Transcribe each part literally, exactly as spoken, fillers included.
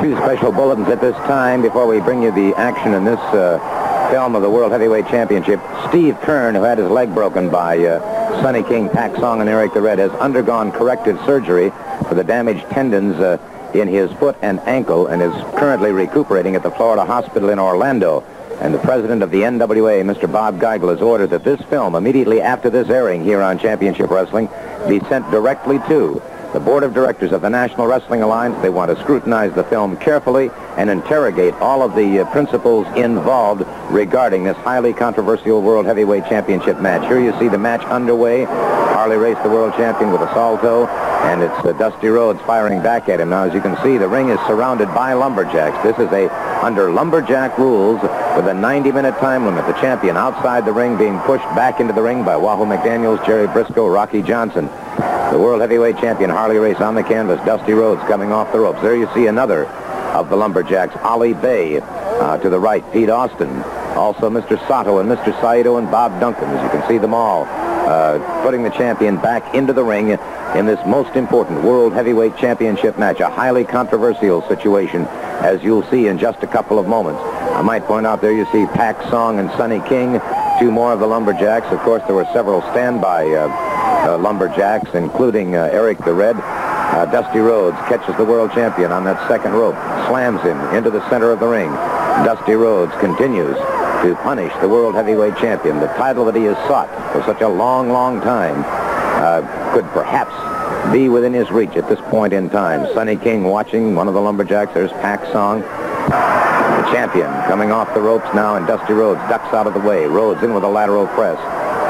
two special bulletins at this time before we bring you the action in this uh, film of the World Heavyweight Championship. Steve Kern, who had his leg broken by uh, Sonny King, Pak Song, and Eric the Red, has undergone corrective surgery for the damaged tendons uh, in his foot and ankle and is currently recuperating at the Florida Hospital in Orlando. And the president of the N W A, Mister Bob Geigel, has ordered that this film, immediately after this airing here on Championship Wrestling, be sent directly to the board of directors of the National Wrestling Alliance. They want to scrutinize the film carefully and interrogate all of the uh, principals involved regarding this highly controversial World Heavyweight Championship match. Here you see the match underway. Harley Race, the world champion, with a salto, and it's uh, Dusty Rhodes firing back at him. Now, as you can see, the ring is surrounded by lumberjacks. This is a under lumberjack rules with a ninety minute time limit. The champion outside the ring being pushed back into the ring by Wahoo McDaniels, Jerry Briscoe, Rocky Johnson. The World Heavyweight Champion Harley Race on the canvas. Dusty Rhodes coming off the ropes. There you see another of the lumberjacks, Ali Bay, uh, to the right, Pete Austin. Also Mister Sato and Mister Saito and Bob Duncan, as you can see them all, uh, putting the champion back into the ring in this most important World Heavyweight Championship match, a highly controversial situation, as you'll see in just a couple of moments. I might point out there you see Pak Song and Sonny King, two more of the lumberjacks. Of course, there were several standby uh, uh, lumberjacks, including uh, Eric the Red. Uh, Dusty Rhodes catches the world champion on that second rope, slams him into the center of the ring. Dusty Rhodes continues to punish the World Heavyweight Champion. The title that he has sought for such a long, long time uh, could perhaps be within his reach at this point in time. Sonny King watching, one of the lumberjacks. There's Pak Song. The champion coming off the ropes now, and Dusty Rhodes ducks out of the way. Rhodes in with a lateral press.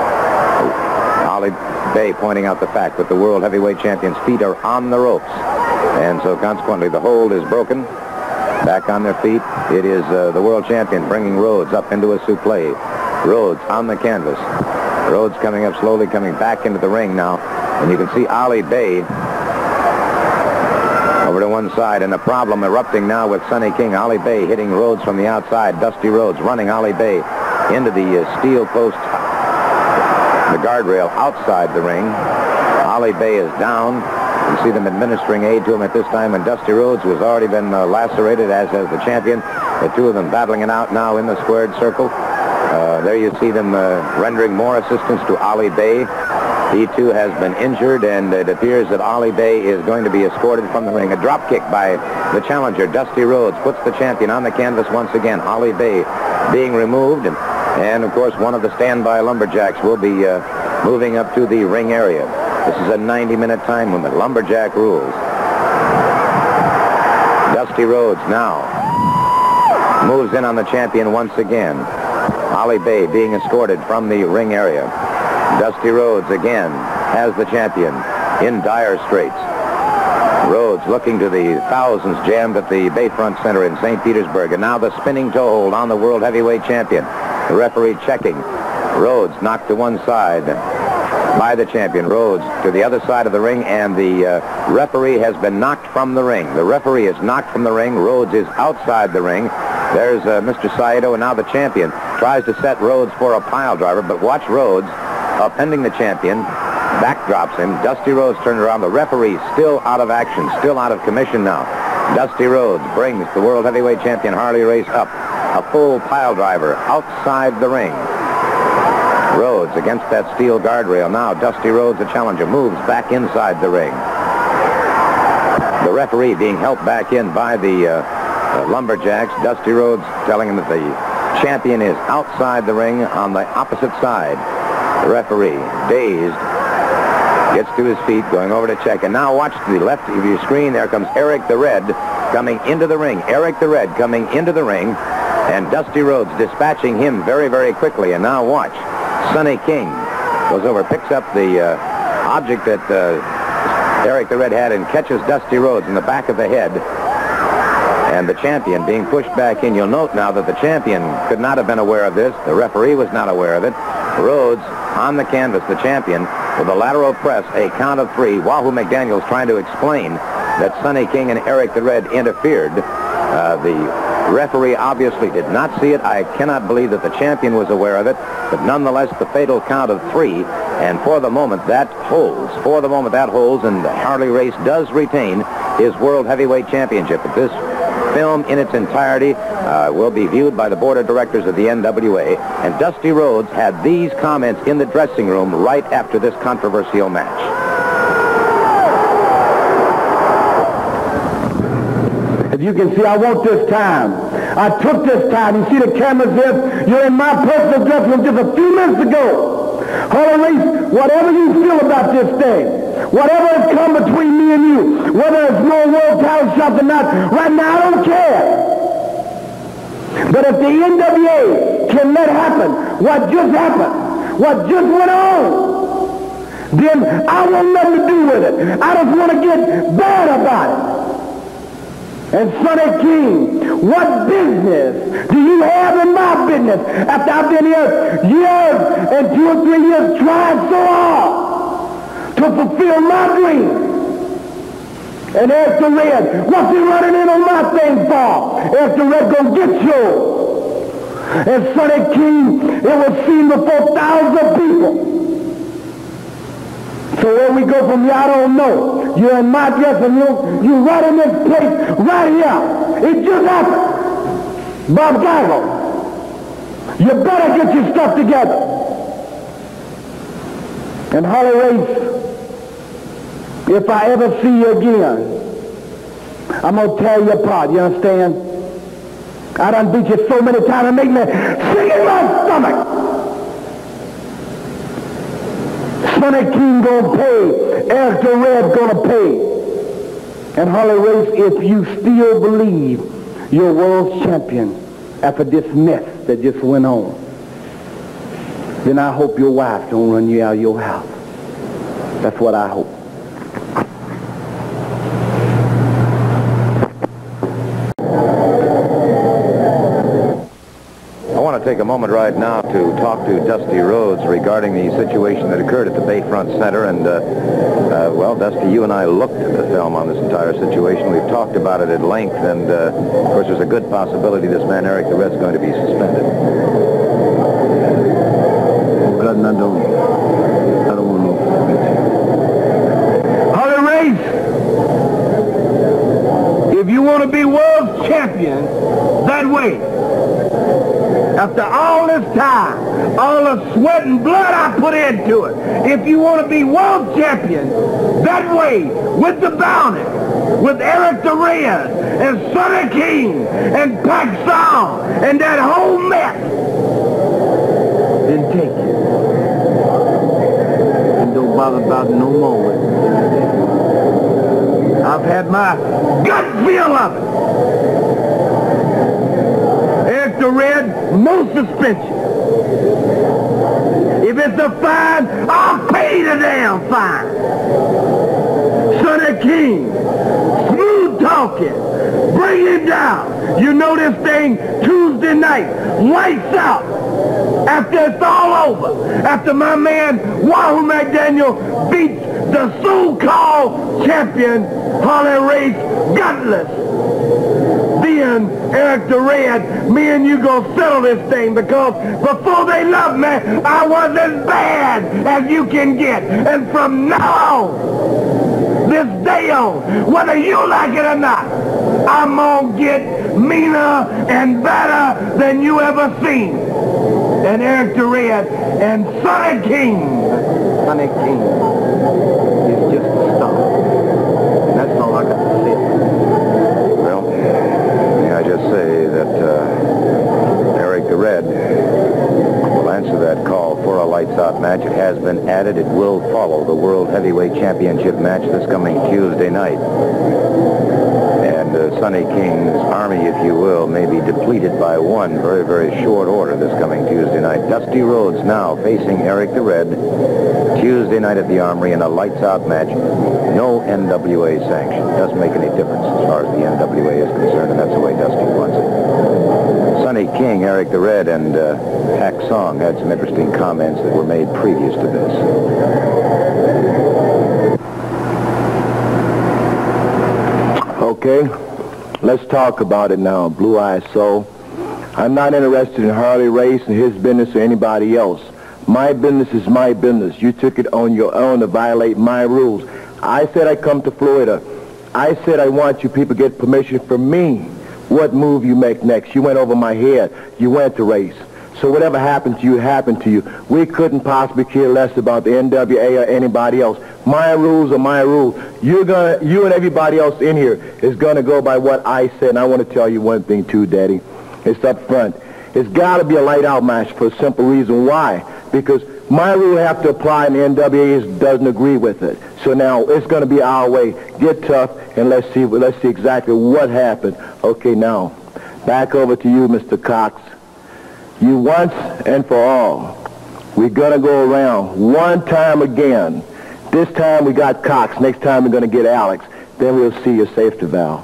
Ali Bay pointing out the fact that the World Heavyweight Champion's feet are on the ropes. And so consequently the hold is broken. Back on their feet, it is uh, the world champion bringing Rhodes up into a souffle. Rhodes on the canvas. Rhodes coming up slowly, coming back into the ring now. And you can see Ali Bay over to one side, and the problem erupting now with Sonny King. Ali Bay hitting Rhodes from the outside. Dusty Rhodes running Ali Bay into the uh, steel post, the guardrail outside the ring. Ali Bay is down. You see them administering aid to him at this time, and Dusty Rhodes, who has already been uh, lacerated, as has the champion. The two of them battling it out now in the squared circle. Uh, there you see them uh, rendering more assistance to Ali Bay. He, too, has been injured, and it appears that Ali Bay is going to be escorted from the ring. A drop kick by the challenger, Dusty Rhodes, puts the champion on the canvas once again. Ali Bay being removed, and, and of course, one of the standby lumberjacks will be uh, moving up to the ring area. This is a ninety minute time limit. Lumberjack rules. Dusty Rhodes now moves in on the champion once again. Ali Bay being escorted from the ring area. Dusty Rhodes again has the champion in dire straits. Rhodes looking to the thousands jammed at the Bayfront Center in Saint Petersburg. And now the spinning toe hold on the World Heavyweight Champion. The referee checking. Rhodes knocked to one side by the champion. Rhodes to the other side of the ring, and the uh, referee has been knocked from the ring. The referee is knocked from the ring. Rhodes is outside the ring. There's uh, Mister Saito, and now the champion tries to set Rhodes for a pile driver, but watch Rhodes upending the champion, backdrops him. Dusty Rhodes turned around. The referee still out of action, still out of commission now. Dusty Rhodes brings the World Heavyweight Champion Harley Race up. A full pile driver outside the ring. Rhodes against that steel guardrail. Now Dusty Rhodes, the challenger, moves back inside the ring. The referee being helped back in by the, uh, the lumberjacks. Dusty Rhodes telling him that the champion is outside the ring on the opposite side. The referee, dazed, gets to his feet, going over to check. And now watch to the left of your screen. There comes Eric the Red coming into the ring. Eric the Red coming into the ring. And Dusty Rhodes dispatching him very, very quickly. And now watch. Sonny King goes over, picks up the uh, object that uh, Eric the Red had, and catches Dusty Rhodes in the back of the head. And the champion being pushed back in. You'll note now that the champion could not have been aware of this. The referee was not aware of it. Rhodes on the canvas, the champion, with a lateral press, a count of three. Wahoo McDaniels trying to explain that Sonny King and Eric the Red interfered. Uh, the referee obviously did not see it. I cannot believe that the champion was aware of it. But nonetheless, the fatal count of three. And for the moment, that holds. For the moment, that holds. And Harley Race does retain his World Heavyweight Championship. But this film in its entirety uh, will be viewed by the board of directors of the N W A. And Dusty Rhodes had these comments in the dressing room right after this controversial match. As you can see, I want this time. I took this time. You see the cameras there? You're in my personal dressing room just a few minutes ago. Harley Race, whatever you feel about this thing, whatever has come between me and you, whether it's more world title shots or not, right now I don't care. But if the N W A can let happen what just happened, what just went on, then I want nothing to do with it. I just want to get bad about it. And Sonny King, what business do you have in my business after I've been here years and two or three years trying so hard to fulfill my dream? And Eric the Red, what's he running in on my thing for? Eric the Red gonna get you. And Sonny King, it was seen before thousands of people. So where we go from here, I don't know. You're in my dressing room. You're right in this place, right here. It just happened. Bob Geigel, you better get your stuff together. And Harley Race, if I ever see you again, I'm going to tear you apart, you understand? I done beat you so many times and make me sick in my stomach. Sonny King gonna pay. Eric the Red gonna pay. And Harley Race, if you still believe you're world champion after this mess that just went on, then I hope your wife don't run you out of your house. That's what I hope. I want to take a moment right now to talk to Dusty Rhodes regarding the situation that occurred at the Bayfront Center. And, uh, uh, well, Dusty, you and I looked at the film on this entire situation. We've talked about it at length, and, uh, of course, there's a good possibility this man, Eric the Red's going to be suspended. God, I don't, I don't want no Harley Race, if you want to be world champion that way, after all this time, all the sweat and blood I put into it, if you want to be world champion that way, with the bounty, with Eric the Red and Sonny King and Pac Song and that whole mess, then take it. And don't bother about it no more. I've had my gut feel of it. Eric the Red, no suspension. If it's a fine, I'll pay the damn fine. Sonny King, smooth talking, bring him down. You know this thing Tuesday night, lights out. After it's all over, after my man Wahoo McDaniel beats the so-called champion Harley Race gutless. Then, Eric the Red, me and you gonna settle this thing, because before they loved me, I was as bad as you can get. And from now on, this day on, whether you like it or not, I'm gonna get meaner and better than you ever seen. And Eric the Red and Sonny King, Sonny King is just a star. That's all I got to say. Well, may I just say that uh, Eric the Red will answer that call for a lights-out match. It has been added. It will follow the World Heavyweight Championship match this coming Tuesday night. And uh, Sonny King's army, if you will, may be depleted by one very, very short order this coming Tuesday night. Dusty Rhodes now facing Eric the Red Tuesday night at the Armory in a lights-out match. No N W A sanction. Doesn't make any difference as far as the N W A is concerned, and that's the way Dusty wants it. Sonny King, Eric the Red, and uh, Pac Song had some interesting comments that were made previous to this. Okay, let's talk about it now, Blue Eye Soul. I'm not interested in Harley Race and his business or anybody else. My business is my business. You took it on your own to violate my rules. I said I come to Florida. I said I want you people to get permission from me what move you make next. You went over my head. You went to race. So whatever happened to you, happened to you. We couldn't possibly care less about the N W A or anybody else. My rules are my rules. You're gonna, you and everybody else in here is going to go by what I said. And I want to tell you one thing, too, Daddy. It's up front. It's got to be a light-out match for a simple reason. Why? Because my rule have to apply and the N W A is, doesn't agree with it. So now it's going to be our way. Get tough and let's see, let's see exactly what happened. Okay, now, back over to you, Mister Cox. You once and for all, we're going to go around one time again. This time we got Cox. Next time we're going to get Alex. Then we'll see your safety valve.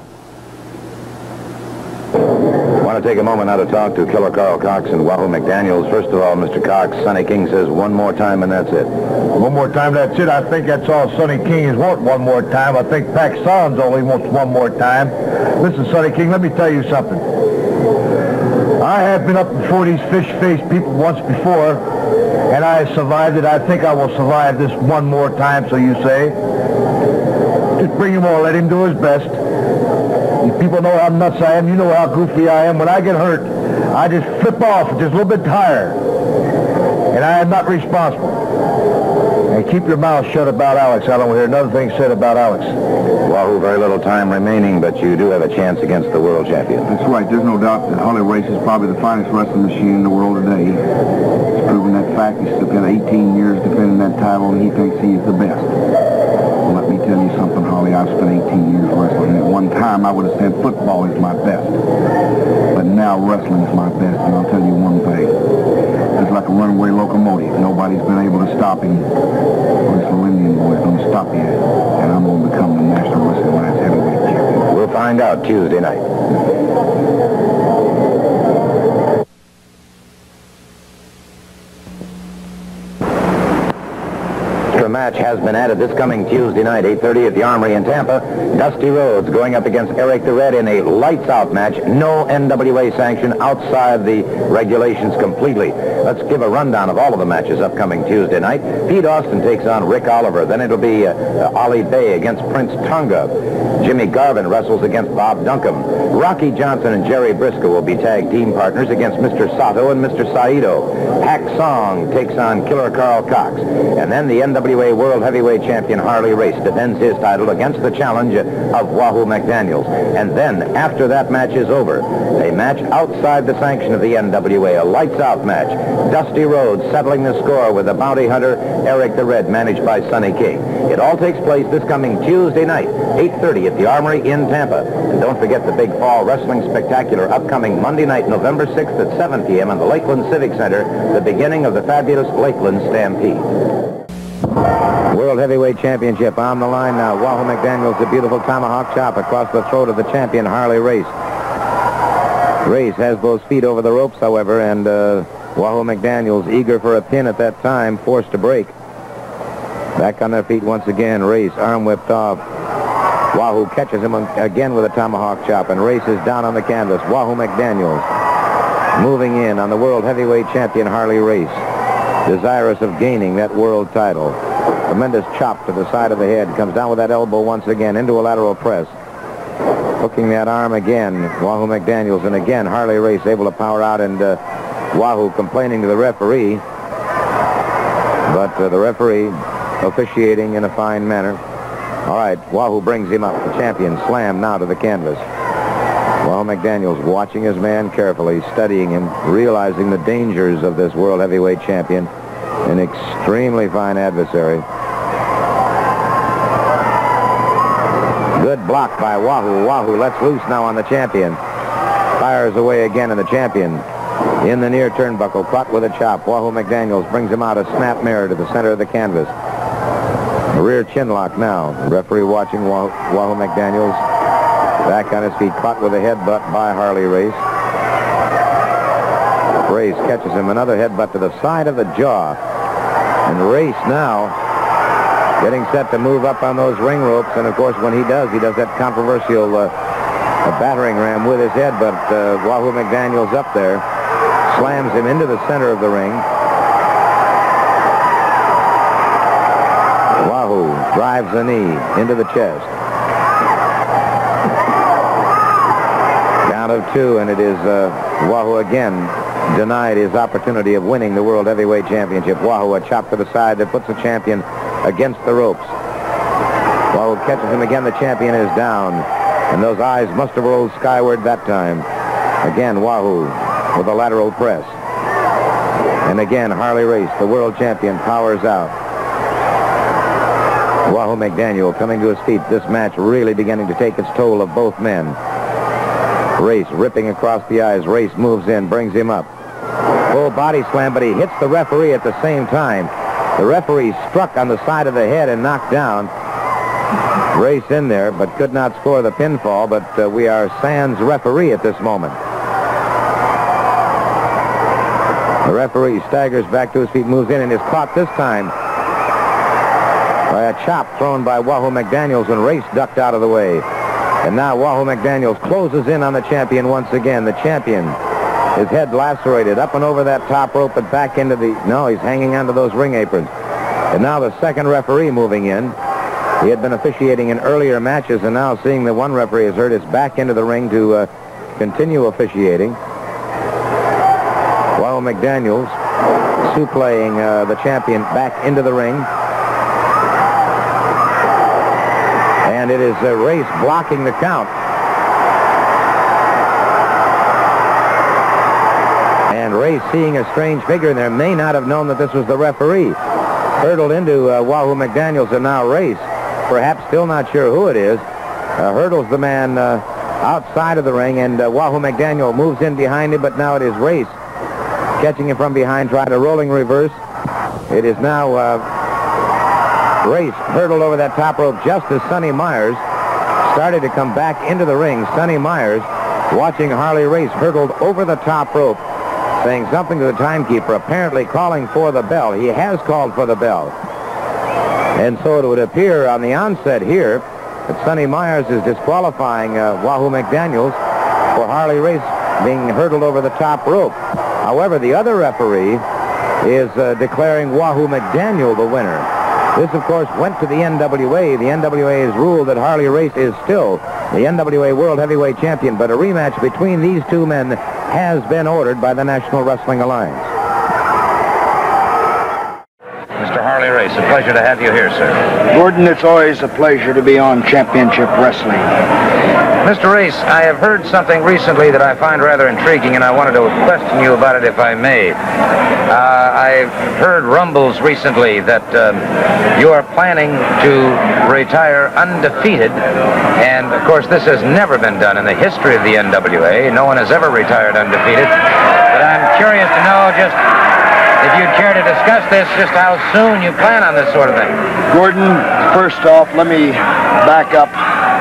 I want to take a moment now to talk to Killer Carl Cox and Wahoo McDaniels. First of all, Mister Cox, Sonny King says one more time and that's it. One more time, that's it. I think that's all Sonny King is want one more time. I think Pac Sans only wants one more time. Listen, Sonny King, let me tell you something. I have been up before these fish-faced people once before, and I have survived it. I think I will survive this one more time, so you say. Just bring him on. Let him do his best. You people know how nuts I am. You know how goofy I am. When I get hurt, I just flip off, just a little bit tired. And I am not responsible. And keep your mouth shut about Alex. I don't hear another thing said about Alex. Wahoo, very little time remaining, but you do have a chance against the world champion. That's right. There's no doubt that Harley Race is probably the finest wrestling machine in the world today. He's proven that fact. He's spent eighteen years defending that title, and he thinks he is the best. Well, let me tell you something, Harley. I've spent eighteen years wrestling. At one time, I would have said football is my best. But now wrestling is my best, and I'll tell you one thing. It's like a runaway locomotive. Nobody's been able to stop him. This little Indian boy's going to stop you, and I'm going to become the National Wrestling Alliance heavyweight champion. We'll find out Tuesday night. The match has been added this coming Tuesday night, eight thirty at the Armory in Tampa. Dusty Rhodes going up against Eric the Red in a lights-out match. No N W A sanction, outside the regulations completely. Let's give a rundown of all of the matches upcoming Tuesday night. Pete Austin takes on Rick Oliver. Then it'll be uh, uh, Ali Bay against Prince Tonga. Jimmy Garvin wrestles against Bob Duncombe. Rocky Johnson and Jerry Briscoe will be tag team partners against Mister Sato and Mister Saito. Pac Song takes on Killer Carl Cox. And then the N W A World Heavyweight Champion Harley Race defends his title against the challenge of Wahoo McDaniels. And then, after that match is over, a match outside the sanction of the N W A, a lights-out match. Dusty Rhodes settling the score with the bounty hunter Eric the Red, managed by Sonny King. It all takes place this coming Tuesday night, eight thirty at the Armory in Tampa. And don't forget the Big Fall Wrestling Spectacular upcoming Monday night, November sixth at seven p m in the Lakeland Civic Center, the beginning of the fabulous Lakeland Stampede. World Heavyweight Championship on the line now. Wahoo McDaniels, a beautiful tomahawk chop across the throat of the champion, Harley Race. Race has those feet over the ropes, however, and uh, Wahoo McDaniels, eager for a pin at that time, forced to break. Back on their feet once again. Race, arm whipped off. Wahoo catches him again with a tomahawk chop, and Race is down on the canvas. Wahoo McDaniels moving in on the World Heavyweight Champion, Harley Race, desirous of gaining that world title. Tremendous chop to the side of the head. Comes down with that elbow once again into a lateral press. Hooking that arm again, Wahoo McDaniels, and again Harley Race able to power out, and uh, Wahoo complaining to the referee, but uh, the referee officiating in a fine manner. All right, Wahoo brings him up. The champion slammed now to the canvas. Wahoo McDaniels watching his man carefully, studying him, realizing the dangers of this World Heavyweight Champion, an extremely fine adversary. Good block by Wahoo. Wahoo lets loose now on the champion. Fires away again, and the champion in the near turnbuckle, caught with a chop. Wahoo McDaniels brings him out, a snap mirror to the center of the canvas. A rear chin lock now. The referee watching Wah Wahoo McDaniels. Back on his feet, caught with a headbutt by Harley Race. Race catches him, another headbutt to the side of the jaw. And Race now getting set to move up on those ring ropes. And, of course, when he does, he does that controversial uh, battering ram with his head. But uh, Wahoo McDaniels up there slams him into the center of the ring. Wahoo drives the knee into the chest. Count of two, and it is uh, Wahoo again denied his opportunity of winning the World Heavyweight Championship. Wahoo, a chop to the side that puts the champion against the ropes. Wahoo catches him again. The champion is down, and those eyes must have rolled skyward that time. Again, Wahoo with a lateral press. And again, Harley Race, the world champion, powers out. Wahoo McDaniel coming to his feet. This match really beginning to take its toll of both men. Race ripping across the eyes. Race moves in, brings him up. Full body slam, but he hits the referee at the same time. The referee struck on the side of the head and knocked down Race in there, but could not score the pinfall. But uh, we are sans referee at this moment. The referee staggers back to his feet, moves in, and is caught this time by a chop thrown by Wahoo McDaniels when Race ducked out of the way. And now Wahoo McDaniels closes in on the champion once again. The champion, his head lacerated up and over that top rope and back into the... No, he's hanging onto those ring aprons. And now the second referee moving in. He had been officiating in earlier matches, and now seeing that one referee is hurt, is back into the ring to uh, continue officiating. Wahoo McDaniels supplying uh, the champion back into the ring. And it is a Race blocking the count. And Race, seeing a strange figure in there, may not have known that this was the referee. Hurdled into uh, Wahoo McDaniels, and now Race, perhaps still not sure who it is, uh, hurdles the man uh, outside of the ring, and uh, Wahoo McDaniel moves in behind him, but now it is Race catching him from behind, tried a rolling reverse. It is now uh, Race hurdled over that top rope just as Sonny Myers started to come back into the ring. Sonny Myers watching Harley Race hurdled over the top rope, saying something to the timekeeper, apparently calling for the bell. He has called for the bell. And so it would appear on the onset here that Sonny Myers is disqualifying uh, Wahoo McDaniels for Harley Race being hurdled over the top rope. However, the other referee is uh, declaring Wahoo McDaniel the winner. This, of course, went to the N W A. The N W A has ruled that Harley Race is still the N W A World Heavyweight Champion, but a rematch between these two men has been ordered by the National Wrestling Alliance. Mister Harley Race, a pleasure to have you here, sir. Gordon, it's always a pleasure to be on Championship Wrestling. Mister Race, I have heard something recently that I find rather intriguing, and I wanted to question you about it if I may. Uh, I've heard rumbles recently that um, you are planning to retire undefeated, and of course this has never been done in the history of the N W A. No one has ever retired undefeated, but I'm curious to know just if you'd care to discuss this, just how soon you plan on this sort of thing. Gordon, first off, let me back up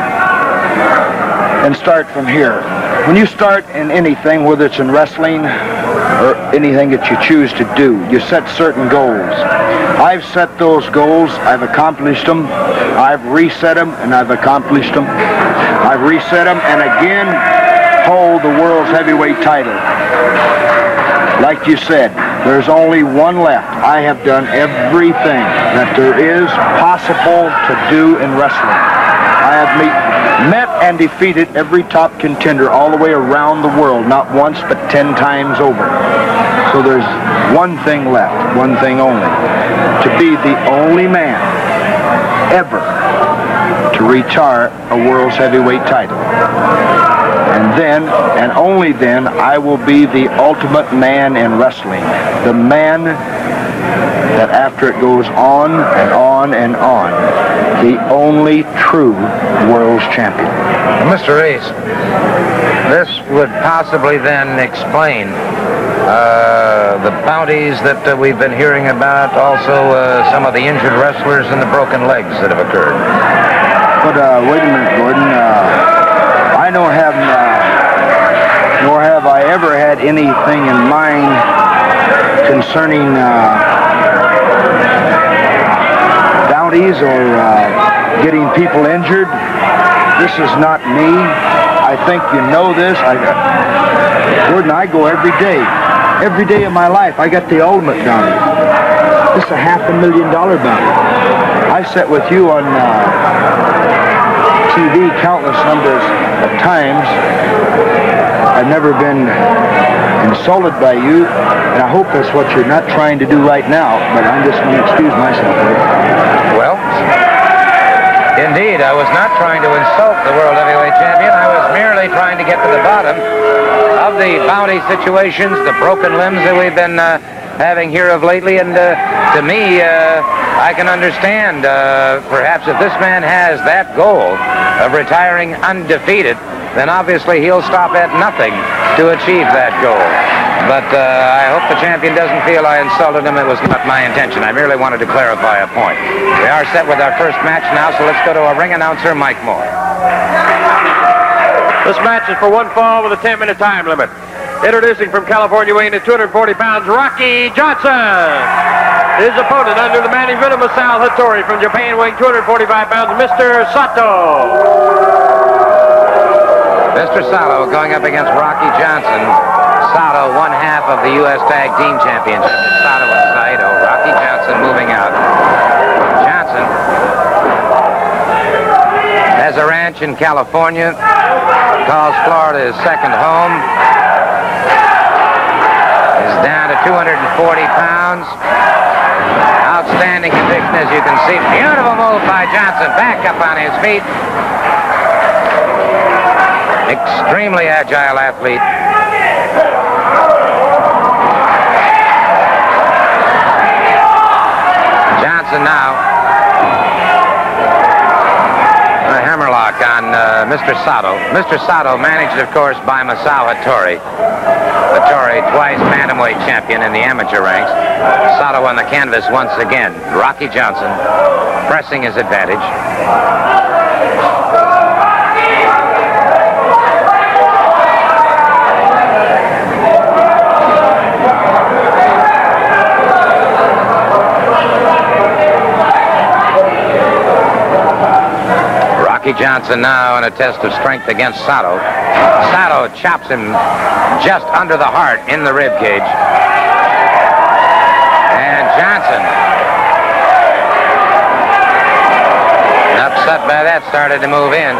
and start from here. When you start in anything, whether it's in wrestling or anything that you choose to do, you set certain goals. I've set those goals, I've accomplished them, I've reset them, and I've accomplished them. I've reset them, and again, hold the world's heavyweight title. Like you said, there's only one left. I have done everything that there is possible to do in wrestling. I have meet, met and defeated every top contender all the way around the world, not once but ten times over. So there's one thing left, one thing only, to be the only man ever to retire a world's heavyweight title. And then, and only then, I will be the ultimate man in wrestling. The man that after it goes on and on and on, the only true world's champion. Mister Race, this would possibly then explain uh, the bounties that uh, we've been hearing about, also uh, some of the injured wrestlers and the broken legs that have occurred. But uh, wait a minute, Gordon. Uh, I don't have, uh, nor have I ever had anything in mind concerning uh, bounties or uh, getting people injured. This is not me. I think you know this. I, Gordon, I go every day. Every day of my life, I got the ultimate bounty. This is a half a million dollar bounty. I sat with you on uh, T V countless numbers of times, I've never been insulted by you, and I hope that's what you're not trying to do right now, but I'm just going to excuse myself. Well, indeed, I was not trying to insult the World Heavyweight Champion. I was merely trying to get to the bottom of the bounty situations, the broken limbs that we've been uh, having here of lately, and uh, to me, uh, I can understand, uh, perhaps if this man has that goal of retiring undefeated, then obviously he'll stop at nothing to achieve that goal. But uh, I hope the champion doesn't feel I insulted him. It was not my intention. I merely wanted to clarify a point. We are set with our first match now, so let's go to our ring announcer, Mike Moore. This match is for one fall with a ten-minute time limit. Introducing from California, weighing at two hundred forty pounds, Rocky Johnson. His opponent, under the management of Masao Hattori from Japan, weighing two hundred forty-five pounds, Mister Sato. Mister Sato going up against Rocky Johnson. Sato, one half of the U S Tag Team Championship. Sato in sight. Oh, Rocky Johnson moving out. Johnson has a ranch in California. Calls Florida his second home. Is down to two hundred forty pounds. Outstanding condition, as you can see. Beautiful move by Johnson. Back up on his feet. Extremely agile athlete. Johnson now. A hammerlock on uh, Mister Sato. Mister Sato managed, of course, by Masao Hattori. Hattori, twice bantamweight champion in the amateur ranks. Sato on the canvas once again. Rocky Johnson pressing his advantage. Rocky Johnson now in a test of strength against Sato. Sato chops him just under the heart in the rib cage. And Johnson, upset by that, started to move in.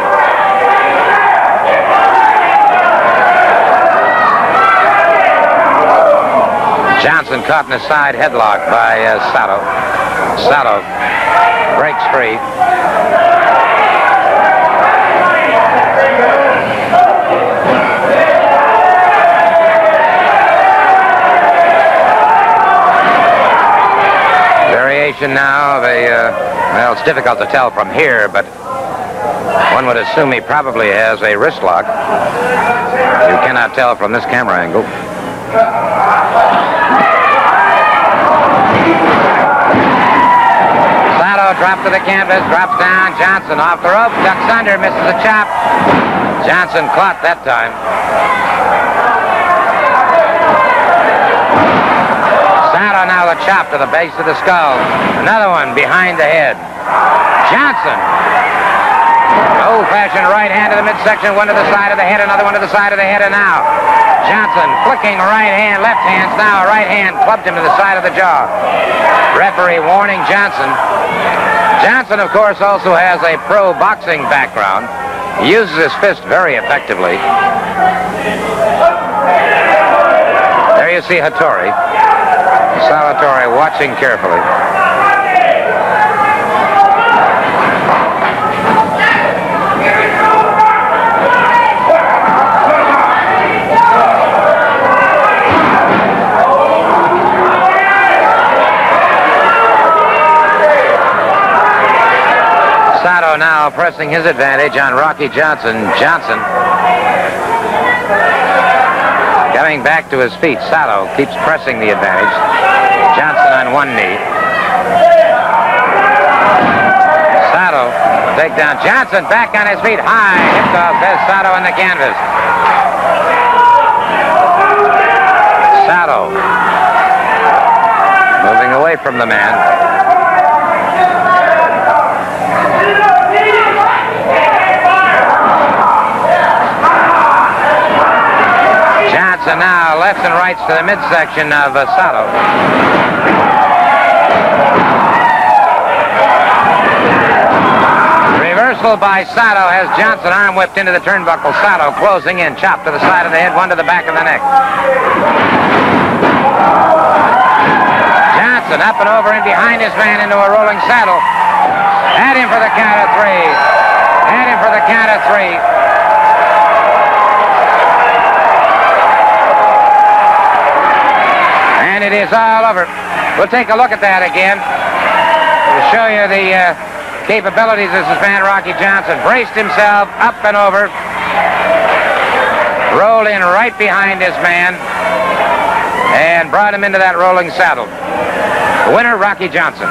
Johnson caught in a side headlock by uh, Sato. Sato breaks free. Now, they, uh, well, it's difficult to tell from here, but one would assume he probably has a wrist lock. You cannot tell from this camera angle. Sato dropped to the canvas, drops down. Johnson off the rope, ducks under, misses a chop. Johnson caught that time. Sato now the chop to the base of the skull. Another one behind the head. Johnson. Old-fashioned right hand to the midsection, one to the side of the head, another one to the side of the head, and now Johnson flicking right hand, left hands now, right hand clubbed him to the side of the jaw. Referee warning Johnson. Johnson, of course, also has a pro boxing background. He uses his fist very effectively. There you see Hattori. Hattori watching carefully. Sato now pressing his advantage on Rocky Johnson. Johnson coming back to his feet. Sato keeps pressing the advantage. Johnson on one knee. Sato take down. Johnson back on his feet. High hip toss has Sato on the canvas. Sato moving away from the man. Johnson now left and rights to the midsection of uh, Sato. reversal by Sato has Johnson arm whipped into the turnbuckle. Sato closing in, chop to the side of the head, one to the back of the neck. Johnson up and over and behind his man into a rolling saddle. At him for the count of three. At him for the count of three. And it is all over. We'll take a look at that again to show you the uh, capabilities of this man, Rocky Johnson. Braced himself up and over. Rolled in right behind his man and brought him into that rolling saddle. Winner, Rocky Johnson.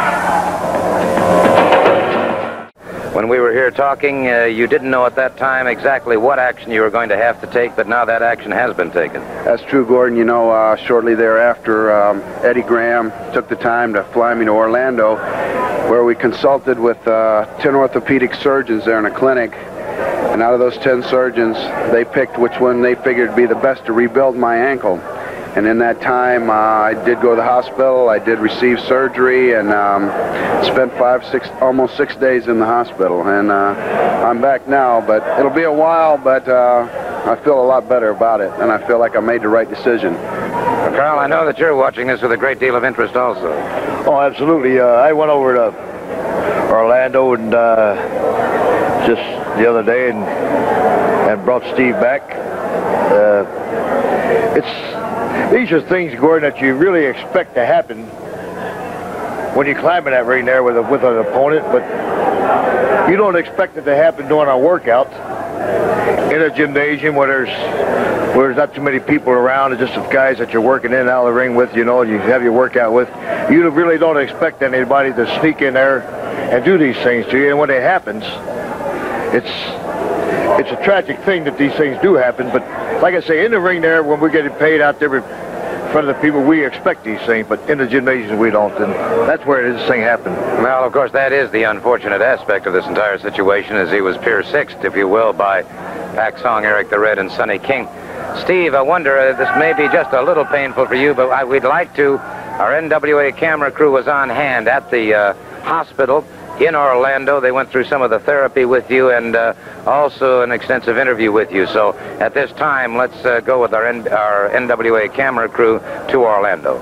When we were here talking, uh, you didn't know at that time exactly what action you were going to have to take, but now that action has been taken. That's true, Gordon. You know, uh, shortly thereafter, um, Eddie Graham took the time to fly me to Orlando, where we consulted with uh, ten orthopedic surgeons there in a clinic. And out of those ten surgeons, they picked which one they figured would be the best to rebuild my ankle. And in that time, uh, I did go to the hospital. I did receive surgery and um, spent five, six, almost six days in the hospital. And uh, I'm back now, but it'll be a while, but uh, I feel a lot better about it, and I feel like I made the right decision. Well, Carl, I know that you're watching this with a great deal of interest also. Oh, absolutely. Uh, I went over to Orlando and uh, just the other day and, and brought Steve back. Uh, it's These are things, Gordon, that you really expect to happen when you climb in that ring there with a, with an opponent, but you don't expect it to happen during a workout in a gymnasium where there's where there's not too many people around. It's just the guys that you're working in and out of the ring with, you know, you have your workout with. You really don't expect anybody to sneak in there and do these things to you, and when it happens, it's it's a tragic thing that these things do happen, but like I say, in the ring there, when we're getting paid out there in front of the people, we expect these things, but in the gymnasium we don't, and that's where this thing happened. Well, of course, that is the unfortunate aspect of this entire situation, as he was pierced sixth, if you will, by Pak Song, Eric the Red, and Sonny King. Steve, I wonder, uh, this may be just a little painful for you, but I, we'd like to. Our N W A camera crew was on hand at the uh, hospital in Orlando. They went through some of the therapy with you and uh, also an extensive interview with you. So at this time, let's uh, go with our, N our N W A camera crew to Orlando.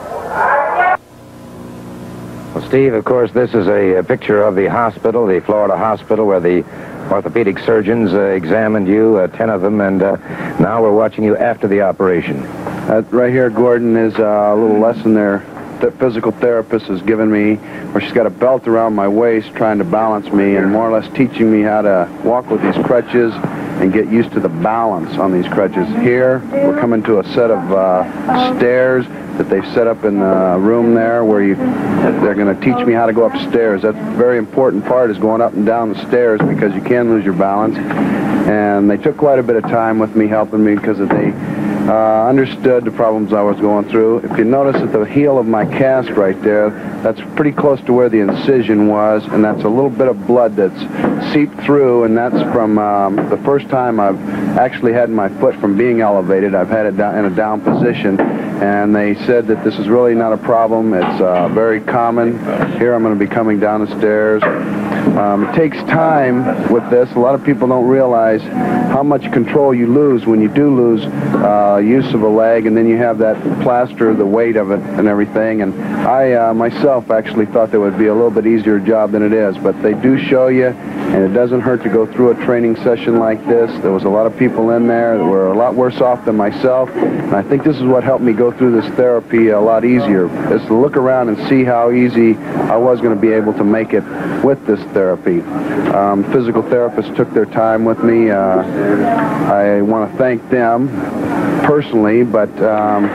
Well, Steve, of course, this is a, a picture of the hospital, the Florida hospital, where the orthopedic surgeons uh, examined you, uh, ten of them, and uh, now we're watching you after the operation. Uh, right here, Gordon, is a little lesson there that physical therapist has given me, where she's got a belt around my waist trying to balance me and more or less teaching me how to walk with these crutches and get used to the balance on these crutches. Here, we're coming to a set of uh, stairs that they've set up in the room there, where you they're going to teach me how to go upstairs. That's a very important part, is going up and down the stairs, because you can lose your balance. And they took quite a bit of time with me, helping me, because they uh, understood the problems I was going through. If you notice at the heel of my cast right there, that's pretty close to where the incision was, and that's a little bit of blood that's seeped through, and that's from um, the first time I've actually had my foot from being elevated. I've had it down in a down position, and they said that this is really not a problem. It's uh, very common. Here I'm going to be coming down the stairs. Um, it takes time with this. A lot of people don't realize how much control you lose when you do lose uh, use of a leg, and then you have that plaster, the weight of it and everything. And I uh, myself actually thought that would be a little bit easier job than it is, but they do show you, and it doesn't hurt to go through a training session like this. There was a lot of people in there that were a lot worse off than myself, and I think this is what helped me go through this therapy a lot easier, is to look around and see how easy I was going to be able to make it with this therapy. Um, physical therapists took their time with me. Uh, I want to thank them personally, but um,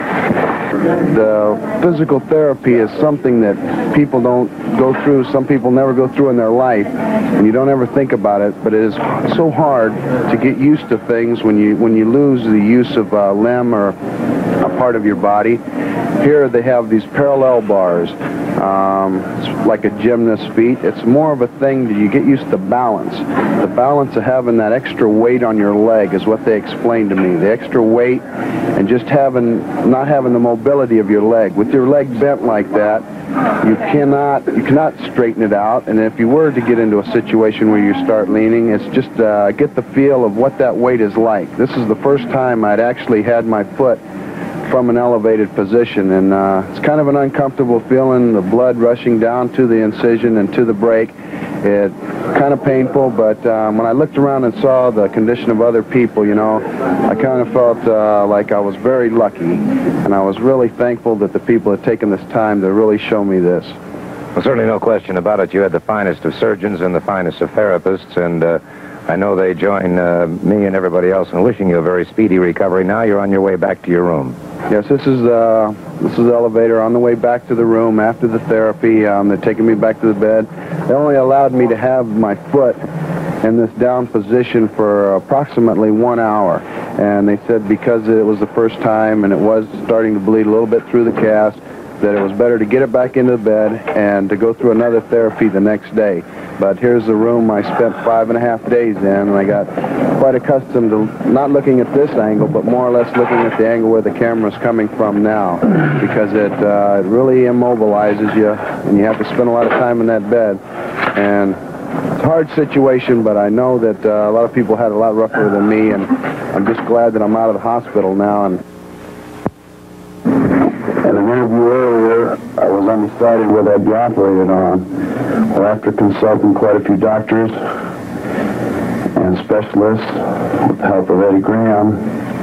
the physical therapy is something that people don't go through. Some people never go through in their life, and you don't ever think about it, but it is so hard to get used to things when you when you lose the use of a limb or a part of your body. Here they have these parallel bars. Um, it's like a gymnast's feat. It's more of a thing that you get used to balance. The balance of having that extra weight on your leg is what they explained to me. The extra weight and just having, not having the mobility of your leg. With your leg bent like that, you cannot, you cannot straighten it out. And if you were to get into a situation where you start leaning, it's just uh, get the feel of what that weight is like. This is the first time I'd actually had my foot from an elevated position, and uh, it's kind of an uncomfortable feeling, the blood rushing down to the incision and to the break. It's kind of painful, but um, when I looked around and saw the condition of other people, you know, I kind of felt uh, like I was very lucky, and I was really thankful that the people had taken this time to really show me this. Well, certainly no question about it. You had the finest of surgeons and the finest of therapists, and uh, I know they join uh, me and everybody else in wishing you a very speedy recovery. Now you're on your way back to your room. Yes, this is uh, this is the elevator on the way back to the room after the therapy. Um, they're taking me back to the bed. They only allowed me to have my foot in this down position for approximately one hour. And they said because it was the first time and it was starting to bleed a little bit through the cast, that it was better to get it back into the bed and to go through another therapy the next day. But here's the room I spent five and a half days in, and I got quite accustomed to not looking at this angle, but more or less looking at the angle where the camera's coming from now, because it, uh, it really immobilizes you, and you have to spend a lot of time in that bed. And it's a hard situation, but I know that uh, a lot of people had it a lot rougher than me, and I'm just glad that I'm out of the hospital now. And in an interview earlier, I was undecided whether I'd be operated on. Well, after consulting quite a few doctors and specialists with the help of Eddie Graham,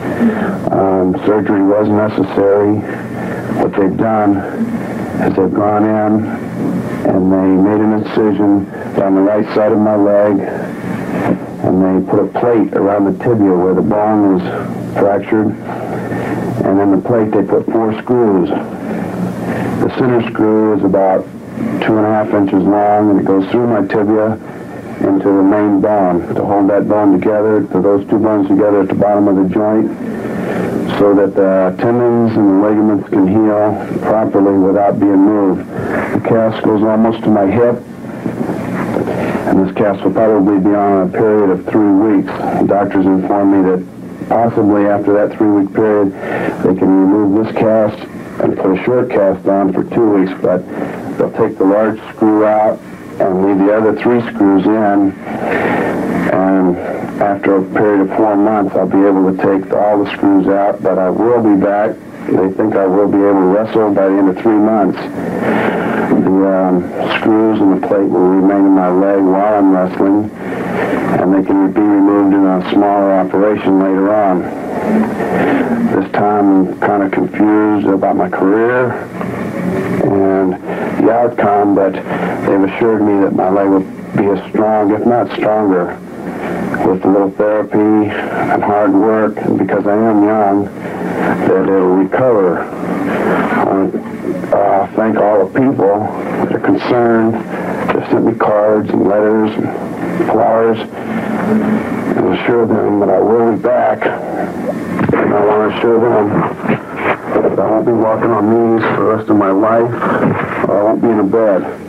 um, surgery was necessary. What they've done is they've gone in and they made an incision down the right side of my leg, and they put a plate around the tibia where the bone was fractured. And in the plate they put four screws. The center screw is about two and a half inches long, and it goes through my tibia into the main bone to hold that bone together, to those two bones together at the bottom of the joint, so that the tendons and the ligaments can heal properly without being moved. The cast goes almost to my hip, and this cast will probably be on a period of three weeks. The doctors informed me that possibly after that three-week period, they can remove this cast and put a short cast on for two weeks, but they'll take the large screw out and leave the other three screws in, and after a period of four months, I'll be able to take all the screws out, but I will be back. They think I will be able to wrestle by the end of three months. The um, screws and the plate will remain in my leg while I'm wrestling, and they can be removed in a smaller operation later on. This time I'm kind of confused about my career and the outcome, but they've assured me that my leg will be as strong, if not stronger, with a little therapy and hard work, and because I am young, that it'll recover. I want to uh, thank all the people that are concerned, that sent me cards and letters and flowers, and assure them that I will be back. And I want to assure them that I won't be walking on knees for the rest of my life, or I won't be in a bed.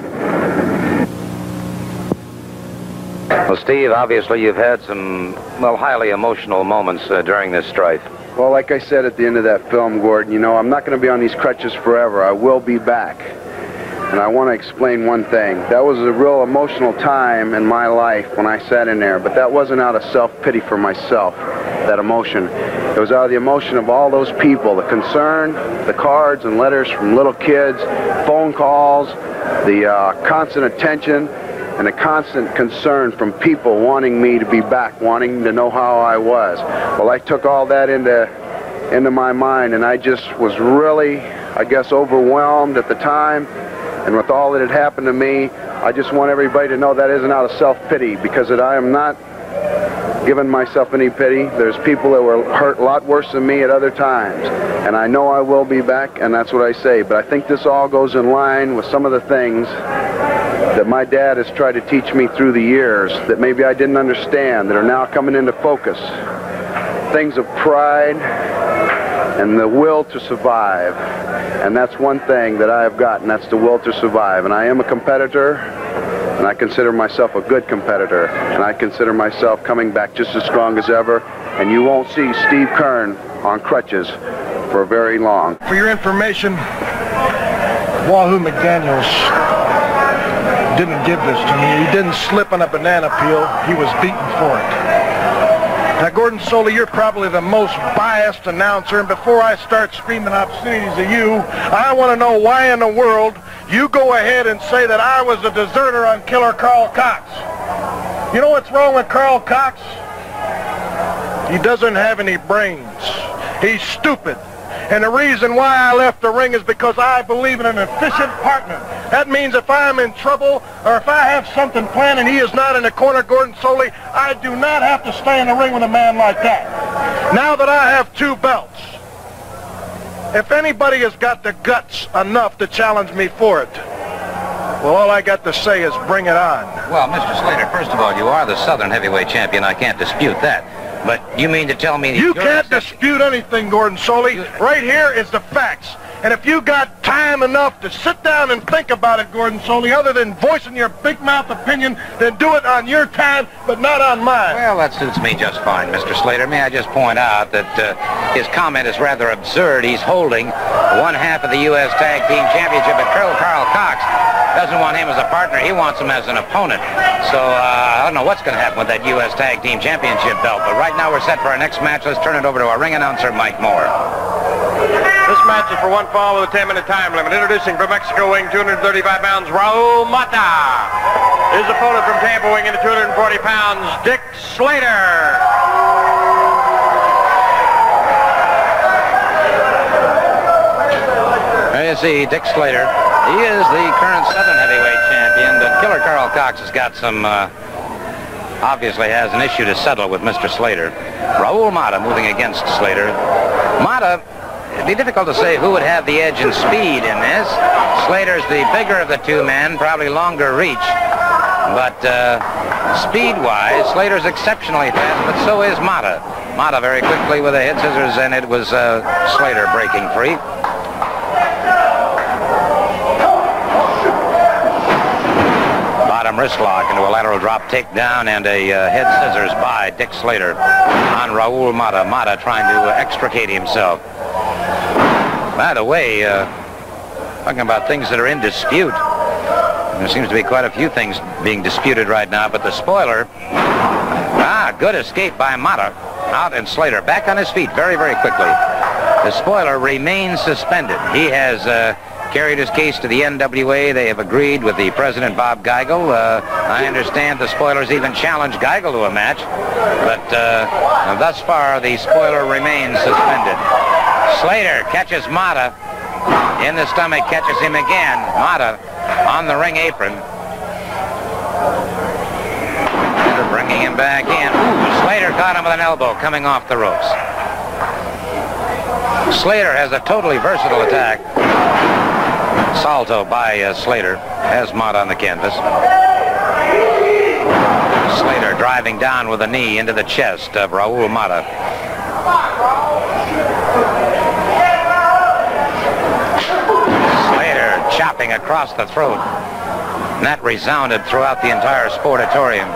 Well, Steve, obviously you've had some, well, highly emotional moments uh, during this strife. Well, like I said at the end of that film, Gordon, you know, I'm not going to be on these crutches forever. I will be back. And I want to explain one thing. That was a real emotional time in my life when I sat in there, but that wasn't out of self-pity for myself, that emotion. It was out of the emotion of all those people, the concern, the cards and letters from little kids, phone calls, the uh, constant attention, and a constant concern from people wanting me to be back, wanting to know how I was. Well, I took all that into, into my mind, and I just was really, I guess, overwhelmed at the time. And with all that had happened to me, I just want everybody to know that isn't out of self-pity, because that I am not giving myself any pity. There's people that were hurt a lot worse than me at other times. And I know I will be back, and that's what I say. But I think this all goes in line with some of the things that my dad has tried to teach me through the years that maybe I didn't understand, that are now coming into focus. Things of pride, and the will to survive. And that's one thing that I have gotten. That's the will to survive. And I am a competitor, and I consider myself a good competitor, and I consider myself coming back just as strong as ever. And you won't see Steve Keirn on crutches for very long. For your information, Wahoo McDaniels didn't give this to me. He didn't slip on a banana peel. He was beaten for it. Now, Gordon Solie, you're probably the most biased announcer, and before I start screaming obscenities at you, I want to know why in the world you go ahead and say that I was a deserter on Killer Carl Cox. You know what's wrong with Carl Cox? He doesn't have any brains. He's stupid. And the reason why I left the ring is because I believe in an efficient partner. That means if I'm in trouble or if I have something planned and he is not in the corner, Gordon Solie, I do not have to stay in the ring with a man like that. Now that I have two belts, if anybody has got the guts enough to challenge me for it, well, all I got to say is bring it on. Well, Mister Slater, first of all, you are the Southern Heavyweight Champion. I can't dispute that. But you mean to tell me that you can't dispute anything, Gordon Solie. Right here is the facts. And if you got time enough to sit down and think about it, Gordon Solie, other than voicing your big mouth opinion, then do it on your time, but not on mine. Well, that suits me just fine, Mister Slater. May I just point out that uh, his comment is rather absurd. He's holding one half of the U S Tag Team Championship, but Carl Cox doesn't want him as a partner. He wants him as an opponent. So uh, I don't know what's going to happen with that U S Tag Team Championship belt. But right now we're set for our next match. Let's turn it over to our ring announcer, Mike Moore. This match is for one fall with a ten minute time limit. Introducing from Mexico, weighing two hundred thirty-five pounds, Raul Mata. His opponent from Tampa, weighing into two hundred forty pounds, Dick Slater. There you see Dick Slater. He is the current Southern Heavyweight Champion, but Killer Carl Cox has got some, uh, obviously has an issue to settle with Mister Slater. Raul Mata moving against Slater. Mata, it'd be difficult to say who would have the edge in speed in this. Slater's the bigger of the two men, probably longer reach. But uh, speed-wise, Slater's exceptionally fast, but so is Mata. Mata very quickly with a head scissors, and it was uh, Slater breaking free. Bottom wrist lock into a lateral drop takedown and a uh, head scissors by Dick Slater on Raul Mata. Mata trying to uh, extricate himself. By the way, uh, talking about things that are in dispute, there seems to be quite a few things being disputed right now, but the spoiler, ah, good escape by Mata. Out and Slater back on his feet very, very quickly. The spoiler remains suspended. He has uh, carried his case to the N W A. They have agreed with the president, Bob Geigel. Uh, I understand the spoilers even challenged Geigel to a match, but uh, thus far the spoiler remains suspended. Slater catches Mata in the stomach, catches him again. Mata on the ring apron. Slater bringing him back in. Ooh, Slater caught him with an elbow coming off the ropes. Slater has a totally versatile attack. Salto by uh, Slater has Mata on the canvas. Slater driving down with a knee into the chest of Raul Mata. Slater chopping across the throat. And that resounded throughout the entire sportatorium.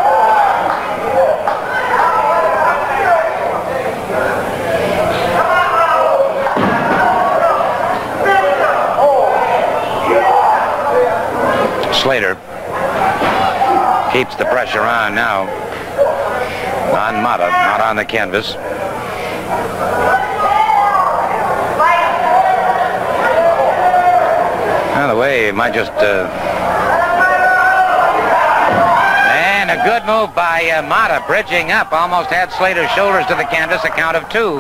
Slater keeps the pressure on now on Mata, not on the canvas. By the way, it might just uh... and a good move by uh, Mata, bridging up, almost had Slater's shoulders to the canvas, a count of two.